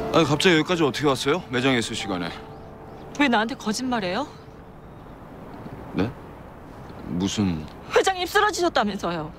아니 갑자기 여기까지 어떻게 왔어요? 매장에 있을 시간에. 왜 나한테 거짓말해요? 네? 무슨... 회장님 쓰러지셨다면서요.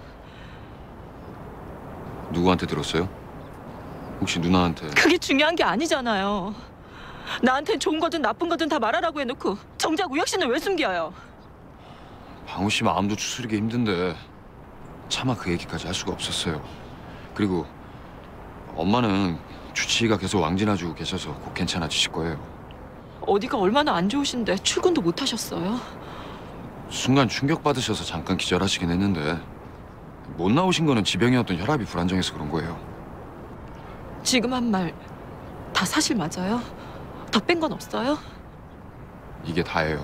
누구한테 들었어요? 혹시 누나한테... 그게 중요한 게 아니잖아요. 나한텐 좋은 거든 나쁜 거든 다 말하라고 해놓고 정작 우혁 씨는 왜 숨겨요? 방우 씨 마음도 추스리기 힘든데 차마 그 얘기까지 할 수가 없었어요. 그리고 엄마는 주치의가 계속 왕진아주고 계셔서 곧 괜찮아지실 거예요. 어디가 얼마나 안 좋으신데 출근도 못 하셨어요? 순간 충격받으셔서 잠깐 기절하시긴 했는데 못 나오신 거는 지병이었던 혈압이 불안정해서 그런 거예요. 지금 한 말 다 사실 맞아요? 더 뺀 건 없어요? 이게 다예요.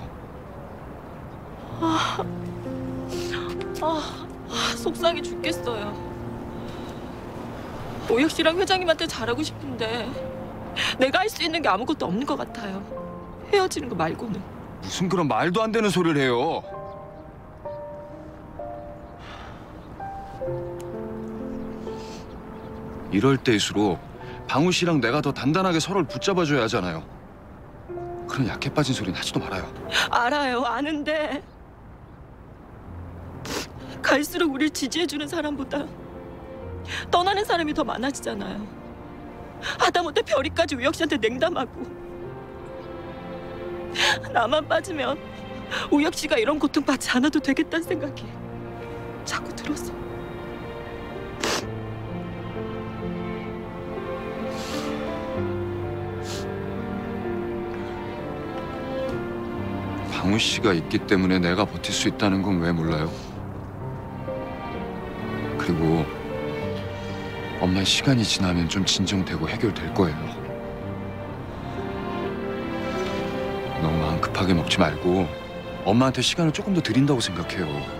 속상해 죽겠어요. 오혁 씨랑 회장님한테 잘하고 싶은데 내가 할 수 있는 게 아무것도 없는 것 같아요. 헤어지는 거 말고는. 무슨 그런 말도 안 되는 소리를 해요. 이럴 때일수록 방우 씨랑 내가 더 단단하게 서로를 붙잡아줘야 하잖아요. 그런 약해 빠진 소리는 하지도 말아요. 알아요. 아는데 갈수록 우릴 지지해주는 사람보다 떠나는 사람이 더 많아지잖아요. 하다못해 별이까지 우혁 씨한테 냉담하고 나만 빠지면 우혁 씨가 이런 고통받지 않아도 되겠다는 생각이 자꾸 들어서. 방우 씨가 있기 때문에 내가 버틸 수 있다는 건 왜 몰라요? 그리고 엄마 시간이 지나면 좀 진정되고 해결될 거예요. 너무 마음 급하게 먹지 말고 엄마한테 시간을 조금 더 드린다고 생각해요.